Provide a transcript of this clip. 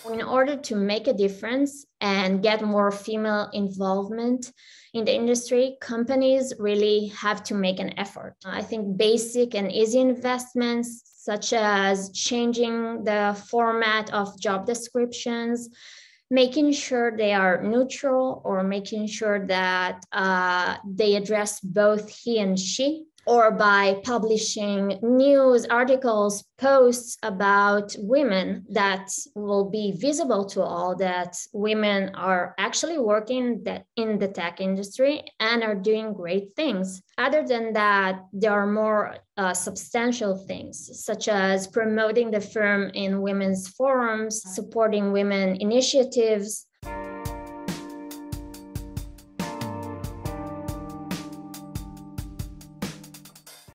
In order to make a difference and get more female involvement in the industry, companies really have to make an effort. I think basic and easy investments, such as changing the format of job descriptions, making sure they are neutral, or making sure that they address both he and she, or by publishing news articles, posts about women that will be visible to all, that women are actually working in the tech industry and are doing great things. Other than that, there are more substantial things, such as promoting the firm in women's forums, supporting women initiatives,